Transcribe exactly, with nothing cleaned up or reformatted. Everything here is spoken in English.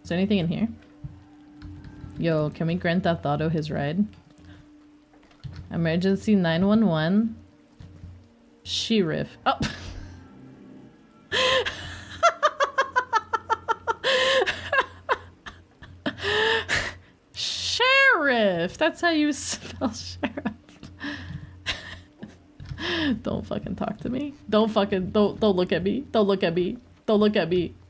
Is there anything in here? Yo, can we Grand Theft Auto his ride? Emergency nine one one. She Riff. Oh! Sheriff! That's how you spell sheriff. Don't fucking talk to me. Don't fucking- don't- don't look at me. Don't look at me. Don't look at me.